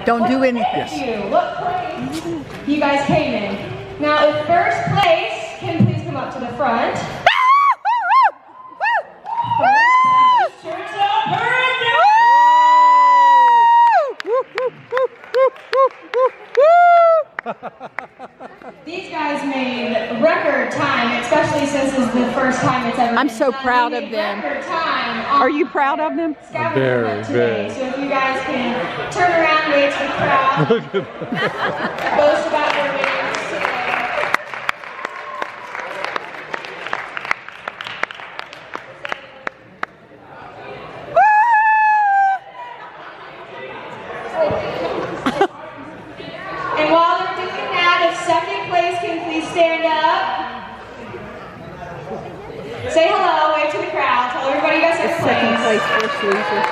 Don't do anything. Yes. What place you guys came in? Now, if first place can please come up to the front. These guys made record time, especially since this is the first time it's ever I'm been so done. proud They of made them. record time Are you proud of them? Very, very. So if you guys can turn around, wave to the crowd. Boast about your wins today. And while they're doing that, if second place can please stand up. Say hello, wave to the crowd, tell everybody you got second place. First loser.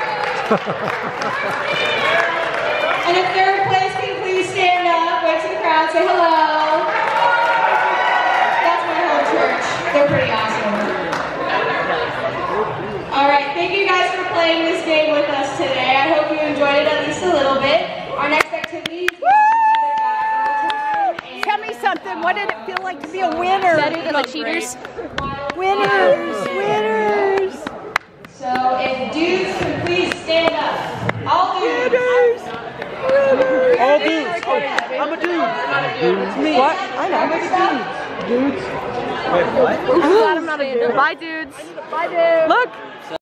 And if third place can please stand up, wave to the crowd, say hello. That's my whole church. They're pretty awesome. Alright, thank you guys for playing this game with us today. I hope you enjoyed it at least a little bit. Our next activity is Tell me something. What did it feel like to be a winner? Better than the cheaters. Winners! Winners! So if dudes can please stand up. All dudes. Winners! All dudes. Oh, I'm a dude. It's me. What? I know. Dudes. Wait, what? I'm glad I'm not a dude. Bye, dudes. Bye, dude. Look.